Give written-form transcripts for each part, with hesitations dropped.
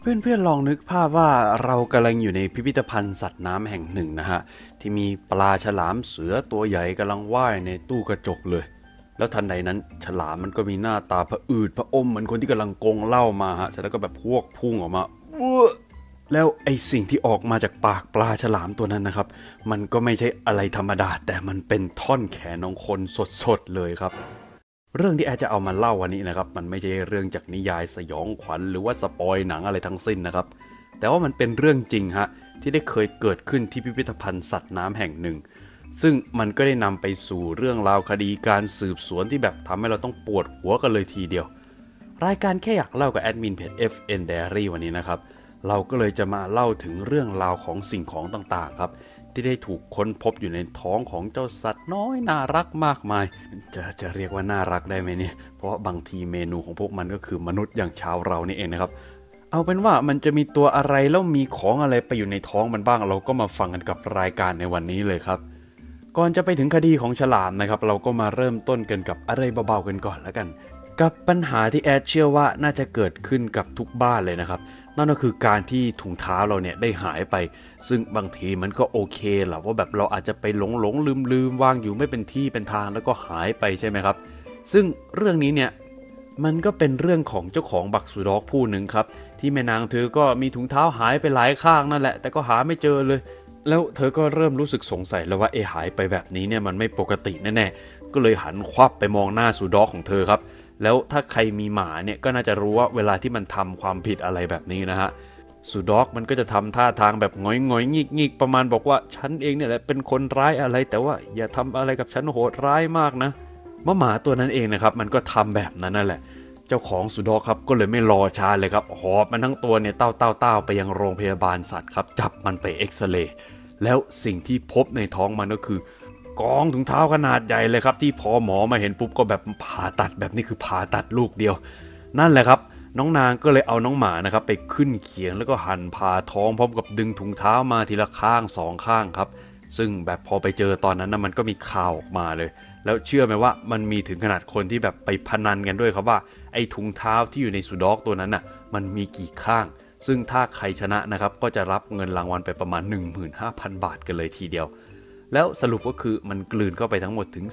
เพื่อนๆลองนึกภาพว่าเรากำลังอยู่ในพิพิธภัณฑ์สัตว์น้ำแห่งหนึ่งนะฮะที่มีปลาฉลามเสือตัวใหญ่กำลังว่ายในตู้กระจกเลยแล้วทันใดนั้นฉลามมันก็มีหน้าตาผะอืดผะอมเหมือนคนที่กำลังกงเหล้ามาฮะเสร็จแล้วก็แบบพวกพุ่งออกมาแล้วไอสิ่งที่ออกมาจากปากปลาฉลามตัวนั้นนะครับมันก็ไม่ใช่อะไรธรรมดาแต่มันเป็นท่อนแขนของคนสดๆเลยครับเรื่องที่แอจะเอามาเล่าวันนี้นะครับมันไม่ใช่เรื่องจากนิยายสยองขวัญหรือว่าสปอยหนังอะไรทั้งสิ้นนะครับแต่ว่ามันเป็นเรื่องจริงฮะที่ได้เคยเกิดขึ้นที่พิพิธภัณฑ์สัตว์น้ำแห่งหนึ่งซึ่งมันก็ได้นำไปสู่เรื่องราวคดีการสืบสวนที่แบบทำให้เราต้องปวดหัวกันเลยทีเดียวรายการแค่อยากเล่ากับแอดมินเพจ FN Diary วันนี้นะครับเราก็เลยจะมาเล่าถึงเรื่องราวของสิ่งของต่างๆครับที่ได้ถูกค้นพบอยู่ในท้องของเจ้าสัตว์น้อยน่ารักมากมายจะเรียกว่าน่ารักได้ไหมเนี่ยเพราะบางทีเมนูของพวกมันก็คือมนุษย์อย่างชาวเรานี่เองนะครับเอาเป็นว่ามันจะมีตัวอะไรแล้วมีของอะไรไปอยู่ในท้องมันบ้างเราก็มาฟังกันกับรายการในวันนี้เลยครับก่อนจะไปถึงคดีของฉลามนะครับเราก็มาเริ่มต้นกันกับอะไรเบาๆกันก่อนแล้วกันกับปัญหาที่แอดเชื่อว่าน่าจะเกิดขึ้นกับทุกบ้านเลยนะครับนั่นก็คือการที่ถุงเท้าเราเนี่ยได้หายไปซึ่งบางทีมันก็โอเคแหละว่าแบบเราอาจจะไปหลงลืมวางอยู่ไม่เป็นที่เป็นทางแล้วก็หายไปใช่ไหมครับซึ่งเรื่องนี้เนี่ยมันก็เป็นเรื่องของเจ้าของบักซูด็อกผู้หนึ่งครับที่แม่นางเธอก็มีถุงเท้าหายไปหลายข้างนั่นแหละแต่ก็หาไม่เจอเลยแล้วเธอก็เริ่มรู้สึกสงสัยแล้วว่าหายไปแบบนี้เนี่ยมันไม่ปกติแน่ๆก็เลยหันควับไปมองหน้าซูด็อกของเธอครับแล้วถ้าใครมีหมาเนี่ยก็น่าจะรู้ว่าเวลาที่มันทำความผิดอะไรแบบนี้นะฮะซูด็อกมันก็จะทำท่าทางแบบงอยงิกประมาณบอกว่าฉันเองเนี่ยแหละเป็นคนร้ายอะไรแต่ว่าอย่าทำอะไรกับฉันโหดร้ายมากนะหมาตัวนั้นเองนะครับมันก็ทำแบบนั้นนั่นแหละเจ้าของซูด็อกครับก็เลยไม่รอช้าเลยครับหอบมันทั้งตัวเนี่ยเต้าไปยังโรงพยาบาลสัตว์ครับจับมันไปเอ็กซเรย์แล้วสิ่งที่พบในท้องมันก็คือกองถุงเท้าขนาดใหญ่เลยครับที่พอหมอมาเห็นปุ๊บก็แบบผ่าตัดแบบนี้คือผ่าตัดลูกเดียวนั่นแหละครับน้องนางก็เลยเอาน้องหมานะครับไปขึ้นเขียงแล้วก็หั่นผ่าท้องพร้อมกับดึงถุงเท้ามาทีละข้างสองข้างครับซึ่งแบบพอไปเจอตอนนั้นนะมันก็มีข่าวออกมาเลยแล้วเชื่อไหมว่ามันมีถึงขนาดคนที่แบบไปพนันกันด้วยครับว่าไอ้ถุงเท้าที่อยู่ในซูด็อกตัวนั้นน่ะมันมีกี่ข้างซึ่งถ้าใครชนะนะครับก็จะรับเงินรางวัลไปประมาณ 15,000 บาทกันเลยทีเดียวแล้วสรุปก็คือมันกลืนเข้าไปทั้งหมดถึง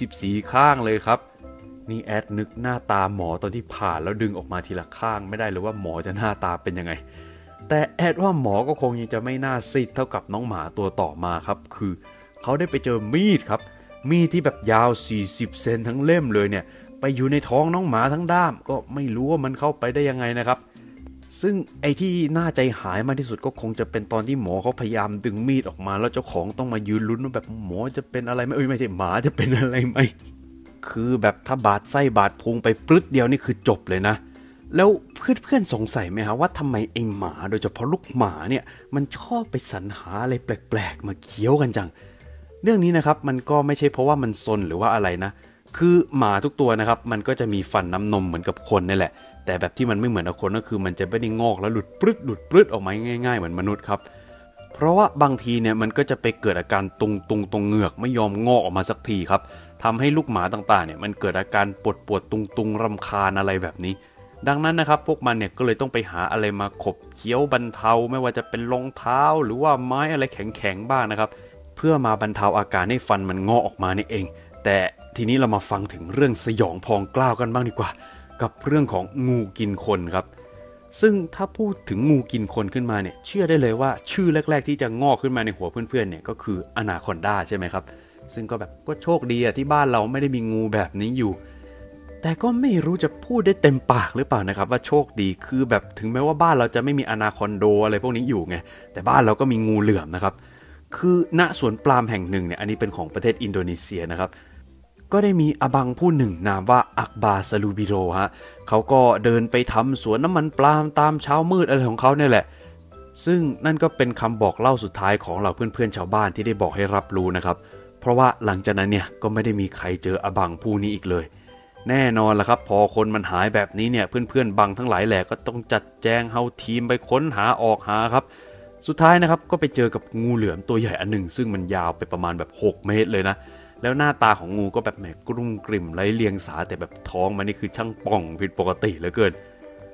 44ข้างเลยครับนี่แอดนึกหน้าตาหมอตอนที่ผ่าแล้วดึงออกมาทีละข้างไม่ได้เลยว่าหมอจะหน้าตาเป็นยังไงแต่แอดว่าหมอก็คงยังจะไม่น่าซีดเท่ากับน้องหมาตัวต่อมาครับคือเขาได้ไปเจอมีดครับมีดที่แบบยาว40เซนทั้งเล่มเลยเนี่ยไปอยู่ในท้องน้องหมาทั้งด้ามก็ไม่รู้ว่ามันเข้าไปได้ยังไงนะครับซึ่งไอ้ที่น่าใจหายมากที่สุดก็คงจะเป็นตอนที่หมอเขาพยายามดึงมีดออกมาแล้วเจ้าของต้องมายืนลุ้นว่าแบบหมอจะเป็นอะไรไหมไม่ใช่หมาจะเป็นอะไรไหมคือแบบถ้าบาดไส้บาดพุงไปปลึดเดียวนี่คือจบเลยนะแล้วเพื่อนๆสงสัยไหมฮะว่าทำไมไอ้หมาโดยเฉพาะลูกหมาเนี่ยมันชอบไปสรรหาอะไรแปลกๆมาเคี้ยวกันจังเรื่องนี้นะครับมันก็ไม่ใช่เพราะว่ามันซนหรือว่าอะไรนะคือหมาทุกตัวนะครับมันก็จะมีฟันน้ำนมเหมือนกับคนนี่แหละแต่แบบที่มันไม่เหมือนกับคนก็คือมันจะไม่ได้งอกแล้วหลุดปลึดออกมาง่ายๆเหมือนมนุษย์ครับเพราะว่าบางทีเนี่ยมันก็จะไปเกิดอาการตรงเหงือกไม่ยอมงอกออกมาสักทีครับทำให้ลูกหมาต่างๆเนี่ยมันเกิดอาการปวดตุงรำคาญอะไรแบบนี้ดังนั้นนะครับพวกมันเนี่ยก็เลยต้องไปหาอะไรมาขบเคี้ยวบรรเทาไม่ว่าจะเป็นรองเท้าหรือว่าไม้อะไรแข็งๆบ้างนะครับเพื่อมาบรรเทาอาการให้ฟันมันงอกออกมานี่เองแต่ทีนี้เรามาฟังถึงเรื่องสยองพองกล้าวกันบ้างดีกว่ากับเรื่องของงูกินคนครับซึ่งถ้าพูดถึงงูกินคนขึ้นมาเนี่ยเชื่อได้เลยว่าชื่อแรกๆที่จะงอกขึ้นมาในหัวเพื่อนๆเนี่ยก็คืออนาคอนดาใช่ไหมครับซึ่งก็แบบก็โชคดีอะที่บ้านเราไม่ได้มีงูแบบนี้อยู่แต่ก็ไม่รู้จะพูดได้เต็มปากหรือเปล่านะครับว่าโชคดีคือแบบถึงแม้ว่าบ้านเราจะไม่มีอนาคอนโดอะไรพวกนี้อยู่ไงแต่บ้านเราก็มีงูเหลือมนะครับคือณสวนปาล์มแห่งหนึ่งเนี่ยอันนี้เป็นของประเทศอินโดนีเซียนะครับก็ได้มีอบังผู้หนึ่งนามว่าอักบาซาลูบิโรฮะเขาก็เดินไปทำสวนน้ำมันปาล์มตามเช้ามืดอะไรของเขาเนี่ยแหละซึ่งนั่นก็เป็นคำบอกเล่าสุดท้ายของเราเพื่อนๆชาวบ้านที่ได้บอกให้รับรู้นะครับเพราะว่าหลังจากนั้นเนี่ยก็ไม่ได้มีใครเจออบังผู้นี้อีกเลยแน่นอนละครับพอคนมันหายแบบนี้เนี่ยเพื่อนๆบังทั้งหลายแหล่ก็ต้องจัดแจงเฮาทีมไปค้นหาออกหาครับสุดท้ายนะครับก็ไปเจอกับงูเหลือมตัวใหญ่อันหนึ่งซึ่งมันยาวไปประมาณแบบ6 เมตรเลยนะแล้วหน้าตาของงูก็แบบแหมกรุ่มกริ่มไร้เลียงสาแต่แบบท้องมันนี่คือช่างป่องผิดปกติเหลือเกิน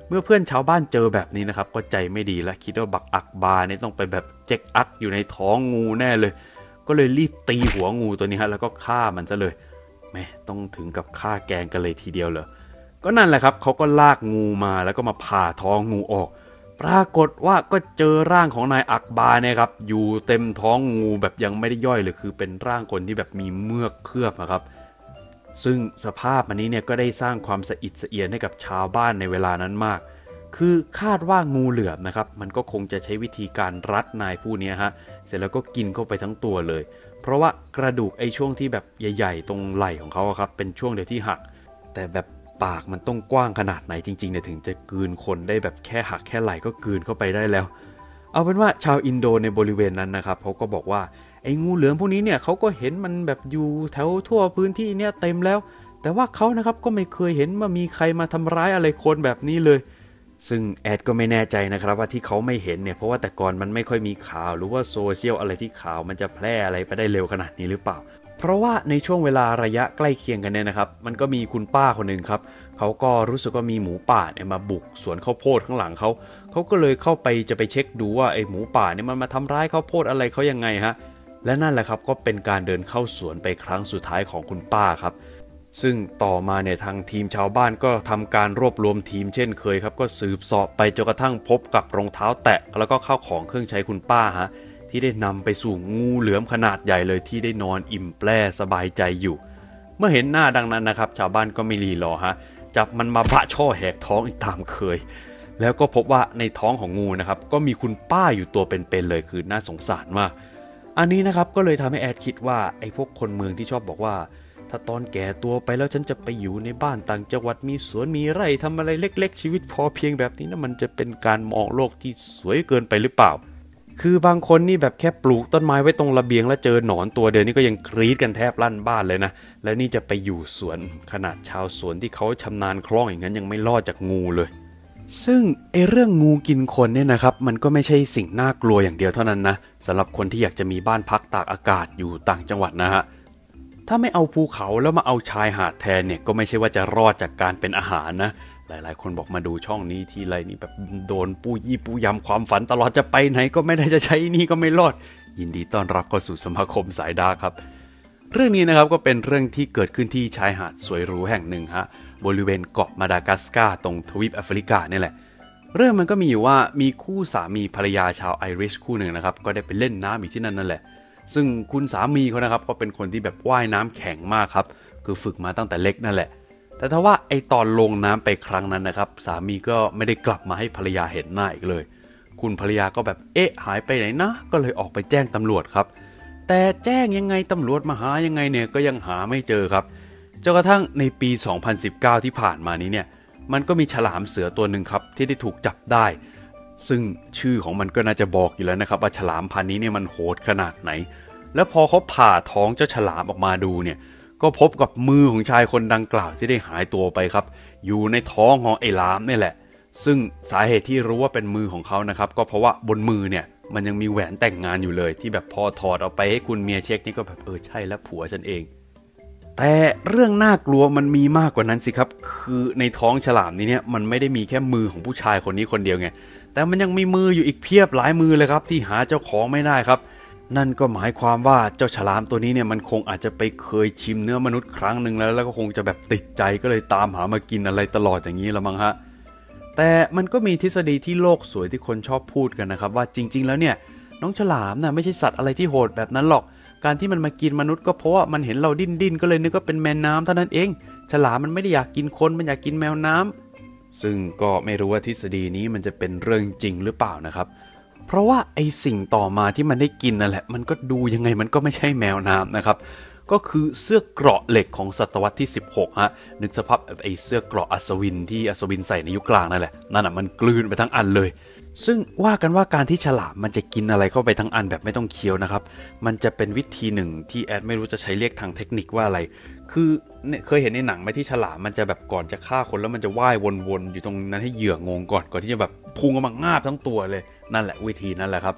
เมื่อเพื่อนชาวบ้านเจอแบบนี้นะครับก็ใจไม่ดีและคิดว่าบักอักบาเนี่ยต้องไปแบบเจ๊กอักอยู่ในท้องงูแน่เลยก็เลยรีบตีหัวงูตัวนี้ฮะแล้วก็ฆ่ามันซะเลยแม่ต้องถึงกับฆ่าแกงกันเลยทีเดียวเลยก็นั่นแหละครับเขาก็ลากงูมาแล้วก็มาผ่าท้องงูออกปรากฏว่าก็เจอร่างของนายอักบาเนี่ยครับอยู่เต็มท้องงูแบบยังไม่ได้ย่อยเลยคือเป็นร่างคนที่แบบมีเมือกเคลือบนะครับซึ่งสภาพอันนี้เนี่ยก็ได้สร้างความสะอิดสะเอียนให้กับชาวบ้านในเวลานั้นมากคือคาดว่างูเหลือมนะครับมันก็คงจะใช้วิธีการรัดนายผู้นี้ฮะเสร็จแล้วก็กินเข้าไปทั้งตัวเลยเพราะว่ากระดูกไอ้ช่วงที่แบบใหญ่ๆตรงไหล่ของเขาครับเป็นช่วงเดียวที่หักแต่แบบปากมันต้องกว้างขนาดไหนจริงๆเนี่ยถึงจะกลืนคนได้แบบแค่หักแค่ไหล่ก็กลืนเข้าไปได้แล้วเอาเป็นว่าชาวอินโดในบริเวณนั้นนะครับเขาก็บอกว่าไอ้งูเหลือมพวกนี้เนี่ยเขาก็เห็นมันแบบอยู่แถวทั่วพื้นที่เนี่ยเต็มแล้วแต่ว่าเขานะครับก็ไม่เคยเห็นว่ามีใครมาทำร้ายอะไรคนแบบนี้เลยซึ่งแอดก็ไม่แน่ใจนะครับว่าที่เขาไม่เห็นเนี่ยเพราะว่าแต่ก่อนมันไม่ค่อยมีข่าวหรือว่าโซเชียลอะไรที่ข่าวมันจะแพร่อะไรไปได้เร็วขนาดนี้หรือเปล่าเพราะว่าในช่วงเวลาระยะใกล้เคียงกันเนี่ยนะครับมันก็มีคุณป้าคนหนึ่งครับเขาก็รู้สึกว่ามีหมูป่าเนี่ยมาบุกสวนข้าวโพดข้างหลังเขาก็เลยเข้าไปจะไปเช็คดูว่าไอ้หมูป่าเนี่ยมันมาทำร้ายข้าวโพดอะไรเขายังไงฮะและนั่นแหละครับก็เป็นการเดินเข้าสวนไปครั้งสุดท้ายของคุณป้าครับซึ่งต่อมาเนี่ยทางทีมชาวบ้านก็ทำการรวบรวมทีมเช่นเคยครับก็สืบเสาะไปจนกระทั่งพบกับรองเท้าแตะแล้วก็ข้าวของเครื่องใช้คุณป้าฮะที่ได้นำไปสู่งูเหลือมขนาดใหญ่เลยที่ได้นอนอิ่มแปร่สบายใจอยู่เมื่อเห็นหน้าดังนั้นนะครับชาวบ้านก็ไม่รีรอฮะจับมันมาบะช่อแหกท้องอีกตามเคยแล้วก็พบว่าในท้องของงูนะครับก็มีคุณป้าอยู่ตัวเป็นๆเลยคือน่าสงสารมากอันนี้นะครับก็เลยทำให้แอดคิดว่าไอ้พวกคนเมืองที่ชอบบอกว่าถ้าตอนแก่ตัวไปแล้วฉันจะไปอยู่ในบ้านต่างจังหวัดมีสวนมีไร่ทำอะไรเล็กๆชีวิตพอเพียงแบบนี้นะมันจะเป็นการมองโลกที่สวยเกินไปหรือเปล่าคือบางคนนี่แบบแค่ปลูกต้นไม้ไว้ตรงระเบียงแล้วเจอหนอนตัวเดียวนี่ก็ยังกรี๊ดกันแทบลั่นบ้านเลยนะแล้วนี่จะไปอยู่สวนขนาดชาวสวนที่เขาชำนาญคล่องอย่างนั้นยังไม่รอดจากงูเลยซึ่งเรื่องงูกินคนเนี่ยนะครับมันก็ไม่ใช่สิ่งน่ากลัวอย่างเดียวเท่านั้นนะสำหรับคนที่อยากจะมีบ้านพักตากอากาศอยู่ต่างจังหวัดนะฮะถ้าไม่เอาภูเขาแล้วมาเอาชายหาดแทนเนี่ยก็ไม่ใช่ว่าจะรอดจากการเป็นอาหารนะหลายๆคนบอกมาดูช่องนี้ทีไรนี่แบบโดนปูยี่ปูยำความฝันตลอดจะไปไหนก็ไม่ได้จะใช้นี่ก็ไม่รอดยินดีต้อนรับเข้าสู่สมาคมสายดาร์กครับเรื่องนี้นะครับก็เป็นเรื่องที่เกิดขึ้นที่ชายหาดสวยหรูแห่งหนึ่งฮะบริเวณเกาะมาดากัสการ์ตรงทวีปแอฟริกานี่แหละเรื่องมันก็มีอยู่ว่ามีคู่สามีภรรยาชาวไอริชคู่หนึ่งนะครับก็ได้ไปเล่นน้ำอยู่ที่นั่นนั่นแหละซึ่งคุณสามีเขานะครับก็เป็นคนที่แบบว่ายน้ำแข็งมากครับคือฝึกมาตั้งแต่เล็กนั่นแหละแต่ถ้าว่าไอตอนลงน้ำไปครั้งนั้นนะครับสามีก็ไม่ได้กลับมาให้ภรรยาเห็นหน้าอีกเลยคุณภรรยาก็แบบหายไปไหนนะก็เลยออกไปแจ้งตำรวจครับแต่แจ้งยังไงตำรวจมาหายังไงเนี่ยก็ยังหาไม่เจอครับจนกระทั่งในปี 2019 ที่ผ่านมานี้เนี่ยมันก็มีฉลามเสือตัวหนึ่งครับที่ได้ถูกจับได้ซึ่งชื่อของมันก็น่าจะบอกอยู่แล้วนะครับว่าฉลามพันธุ์นี้เนี่ยมันโหดขนาดไหนแล้วพอเขาผ่าท้องเจ้าฉลามออกมาดูเนี่ยก็พบกับมือของชายคนดังกล่าวที่ได้หายตัวไปครับอยู่ในท้องของไอ้ลามนี่แหละซึ่งสาเหตุที่รู้ว่าเป็นมือของเขานะครับก็เพราะว่าบนมือเนี่ยมันยังมีแหวนแต่งงานอยู่เลยที่แบบพอถอดออกไปให้คุณเมียเช็คนี่ก็แบบใช่แล้วผัวฉันเองแต่เรื่องน่ากลัวมันมีมากกว่านั้นสิครับคือในท้องฉลามนี้เนี่ยมันไม่ได้มีแค่มือของผู้ชายคนนี้คนเดียวไงแต่มันยังมีมืออยู่อีกเพียบหลายมือเลยครับที่หาเจ้าของไม่ได้ครับนั่นก็หมายความว่าเจ้าฉลามตัวนี้เนี่ยมันคงอาจจะไปเคยชิมเนื้อมนุษย์ครั้งหนึ่งแล้วก็คงจะแบบติดใจก็เลยตามหามากินอะไรตลอดอย่างนี้ละมั้งฮะแต่มันก็มีทฤษฎีที่โลกสวยที่คนชอบพูดกันนะครับว่าจริงๆแล้วเนี่ยน้องฉลามน่ะไม่ใช่สัตว์อะไรที่โหดแบบนั้นหรอกการที่มันมากินมนุษย์ก็เพราะว่ามันเห็นเราดิ้นก็เลยนึกว่าเป็นแมวน้ำเท่านั้นเองฉลามมันไม่ได้อยากกินคนมันอยากกินแมวน้ำซึ่งก็ไม่รู้ว่าทฤษฎีนี้มันจะเป็นเรื่องจริงหรือเปล่านะครับเพราะว่าไอสิ่งต่อมาที่มันได้กินนั่นแหละมันก็ดูยังไงมันก็ไม่ใช่แมวน้ำนะครับก็คือเสื้อเกราะเหล็กของศตวรรษที่16ฮะนึกสภาพไอเสื้อเกราะอัศวินที่อัศวินใส่ในยุคกลางนั่นแหละนั่นอ่ะมันกลืนไปทั้งอันเลยซึ่งว่ากันว่าการที่ฉลามมันจะกินอะไรเข้าไปทั้งอันแบบไม่ต้องเคี้ยวนะครับมันจะเป็นวิธีหนึ่งที่แอดไม่รู้จะใช้เรียกทางเทคนิคว่าอะไรคือเคยเห็นในหนังไหมที่ฉลามมันจะแบบก่อนจะฆ่าคนแล้วมันจะว่ายวนๆอยู่ตรงนั้นให้เหยื่องงก่อนที่จะแบบพุ่งออกมางาบทั้งตัวเลยนั่นแหละวิธีนั่นแหละครับ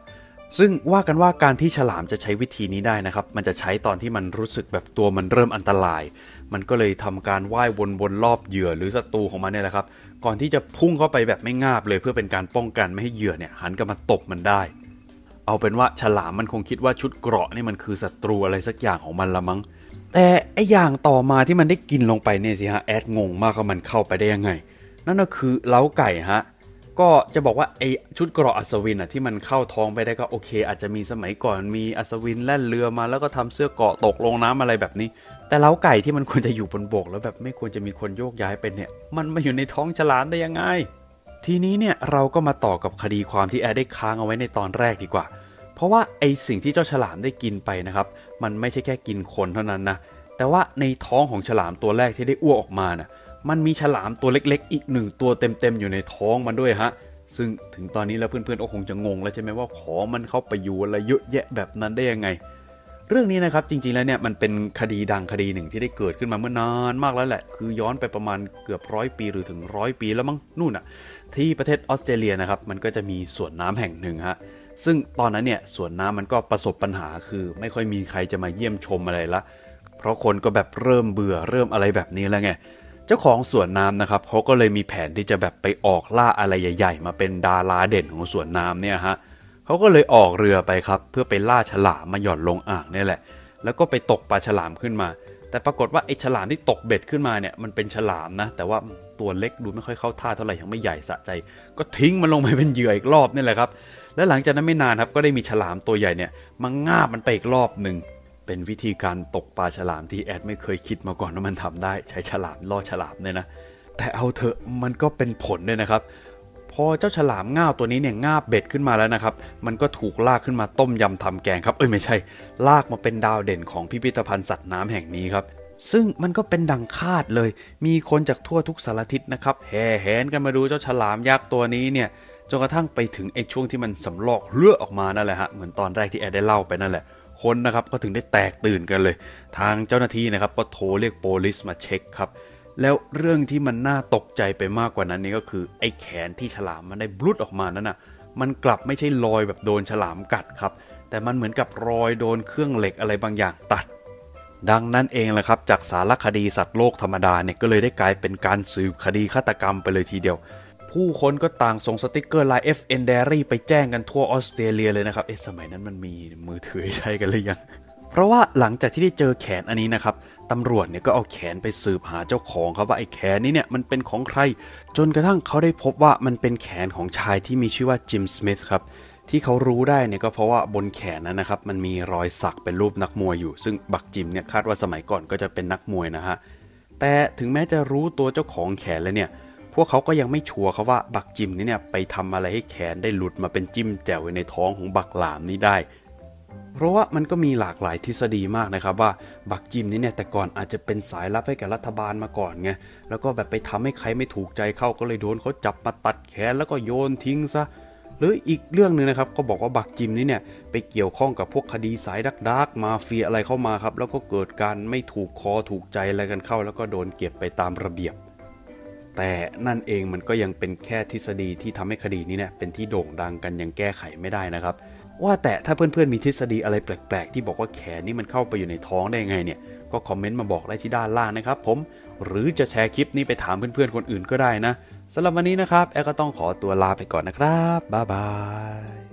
ซึ่งว่ากันว่าการที่ฉลามจะใช้วิธีนี้ได้นะครับมันจะใช้ตอนที่มันรู้สึกแบบตัวมันเริ่มอันตรายมันก็เลยทำการว่ายวนๆรอบเหยื่อหรือศัตรูของมันเนี่ยแหละครับก่อนที่จะพุ่งเข้าไปแบบไม่งาบเลยเพื่อเป็นการป้องกันไม่ให้เหยื่อเนี่ยหันกลับมาตบมันได้เอาเป็นว่าฉลามมันคงคิดว่าชุดเกราะนี่มันคือศัตรูอะไรสักอย่างของมันละมั้งแต่ไออย่างต่อมาที่มันได้กินลงไปเนี่ยสิฮะแอดงงมากว่ามันเข้าไปได้ยังไงนั่นก็คือเล้าไก่ฮะก็จะบอกว่าไอชุดเกราะอัศวินที่มันเข้าท้องไปได้ก็โอเคอาจจะมีสมัยก่อนมีอัศวินแล่นเรือมาแล้วก็ทำเสื้อเกราะตกลงน้ำอะไรแบบนี้แต่เล้าไก่ที่มันควรจะอยู่บนบกแล้วแบบไม่ควรจะมีคนโยกย้ายไปเนี่ยมันมาอยู่ในท้องฉลามได้ยังไงทีนี้เนี่ยเราก็มาต่อกับคดีความที่แอดได้ค้างเอาไว้ในตอนแรกดีกว่าเพราะว่าไอสิ่งที่เจ้าฉลามได้กินไปนะครับมันไม่ใช่แค่กินคนเท่านั้นนะแต่ว่าในท้องของฉลามตัวแรกที่ได้อ้วกออกมาน่ะมันมีฉลามตัวเล็กๆอีก1ตัวเต็มๆอยู่ในท้องมันด้วยฮะซึ่งถึงตอนนี้แล้วเพื่อนๆก็คงจะงงแล้วใช่ไหมว่าของมันเข้าไปอยู่อะไรเยอะแยะแบบนั้นได้ยังไงเรื่องนี้นะครับจริงๆแล้วเนี่ยมันเป็นคดีดังคดีหนึ่งที่ได้เกิดขึ้นมาเมื่อนานมากแล้วแหละคือย้อนไปประมาณเกือบ100 ปีหรือถึง100 ปีแล้วมั้งนู่นน่ะที่ประเทศออสเตรเลียนะครับมันก็จะมีสวนน้ำแห่งหนึ่งฮะซึ่งตอนนั้นเนี่ยสวนน้ำมันก็ประสบปัญหาคือไม่ค่อยมีใครจะมาเยี่ยมชมอะไรละเพราะคนก็แบบเริ่มเบื่อเริ่มอะไรแบบนี้แล้วไงเจ้าของสวนน้ำนะครับเขาก็เลยมีแผนที่จะแบบไปออกล่าอะไรใหญ่ๆมาเป็นดาราเด่นของสวนน้ำเนี่ยฮะเขาก็เลยออกเรือไปครับเพื่อไปล่าฉลามมาหย่อนลงอ่างนี่แหละแล้วก็ไปตกปลาฉลามขึ้นมาแต่ปรากฏว่าไอ้ฉลามที่ตกเบ็ดขึ้นมาเนี่ยมันเป็นฉลามนะแต่ว่าตัวเล็กดูไม่ค่อยเข้าท่าเท่าไหร่ยังไม่ใหญ่สะใจก็ทิ้งมันลงไปเป็นเหยื่ออีกรอบนี่แหละครับและหลังจากนั้นไม่นานครับก็ได้มีฉลามตัวใหญ่เนี่ยมางาบมันไปอีกรอบหนึ่งเป็นวิธีการตกปลาฉลามที่แอดไม่เคยคิดมาก่อนว่ามันทำได้ใช้ฉลามล่อฉลามเนี่ยนะแต่เอาเถอะมันก็เป็นผลด้วยนะครับพอเจ้าฉลามง่าวตัวนี้เนี่ยง่าบเบ็ดขึ้นมาแล้วนะครับมันก็ถูกลากขึ้นมาต้มยำทำแกงครับไม่ใช่ลากมาเป็นดาวเด่นของพิพิธภัณฑ์สัตว์น้ำแห่งนี้ครับซึ่งมันก็เป็นดังคาดเลยมีคนจากทั่วทุกสารทิศนะครับแห่แหนกันมาดูเจ้าฉลามยักษ์ตัวนี้เนี่ยจนกระทั่งไปถึงไอ้ช่วงที่มันสำลอกเลือดออกมานั่นแหละฮะเหมือนตอนแรกที่แอดได้เล่าไปนั่นแหละคนนะครับก็ถึงได้แตกตื่นกันเลยทางเจ้าหน้าที่นะครับก็โทรเรียกโพลิสมาเช็คครับแล้วเรื่องที่มันน่าตกใจไปมากกว่านั้นนี่ก็คือไอ้แขนที่ฉลามมันได้บลุดออกมานั้นน่ะมันกลับไม่ใช่รอยแบบโดนฉลามกัดครับแต่มันเหมือนกับรอยโดนเครื่องเหล็กอะไรบางอย่างตัดดังนั้นเองแหละครับจากสารคดีสัตว์โลกธรรมดาเนี่ยก็เลยได้กลายเป็นการสืบคดีฆาตกรรมไปเลยทีเดียวผู้คนก็ต่างส่งสติกเกอร์ลาย FN Diary ไปแจ้งกันทั่วออสเตรเลียเลยนะครับสมัยนั้นมันมีมือถือใช้กันหรือยังเพราะว่าหลังจากที่ได้เจอแขนอันนี้นะครับตำรวจเนี่ยก็เอาแขนไปสืบหาเจ้าของครับว่าไอ้แขนนี้เนี่ยมันเป็นของใครจนกระทั่งเขาได้พบว่ามันเป็นแขนของชายที่มีชื่อว่าจิมสมิธครับที่เขารู้ได้เนี่ยก็เพราะว่าบนแขนนั้นนะครับมันมีรอยสักเป็นรูปนักมวยอยู่ซึ่งบักจิมเนี่ยคาดว่าสมัยก่อนก็จะเป็นนักมวยนะฮะแต่ถึงแม้จะรู้ตัวเจ้าของแขนแล้วเนี่ยพวกเขาก็ยังไม่ชัวร์ครับว่าบักจิมนี่เนี่ยไปทำอะไรให้แขนได้หลุดมาเป็นจิ้มแจ่วในท้องของบักหลามนี้ได้เพราะว่ามันก็มีหลากหลายทฤษฎีมากนะครับว่าบักจิมนี่เนี่ยแต่ก่อนอาจจะเป็นสายลับให้กับรัฐบาลมาก่อนไงแล้วก็แบบไปทำให้ใครไม่ถูกใจเข้าก็เลยโดนเขาจับมาตัดแขนแล้วก็โยนทิ้งซะหรืออีกเรื่องนึงนะครับก็บอกว่าบักจิมนี่เนี่ยไปเกี่ยวข้องกับพวกคดีสายดักมาเฟียอะไรเข้ามาครับแล้วก็เกิดการไม่ถูกคอถูกใจอะไรกันเข้าแล้วก็โดนเก็บไปตามระเบียบแต่นั่นเองมันก็ยังเป็นแค่ทฤษฎีที่ทำให้คดีนี้เนี่ยเป็นที่โด่งดังกันยังแก้ไขไม่ได้นะครับว่าแต่ถ้าเพื่อนๆมีทฤษฎีอะไรแปลกๆที่บอกว่าแขนนี่มันเข้าไปอยู่ในท้องได้ไงเนี่ยก็คอมเมนต์มาบอกได้ที่ด้านล่างนะครับผมหรือจะแชร์คลิปนี้ไปถามเพื่อนๆคนอื่นก็ได้นะสำหรับวันนี้นะครับแอร์ก็ต้องขอตัวลาไปก่อนนะครับบ๊ายบาย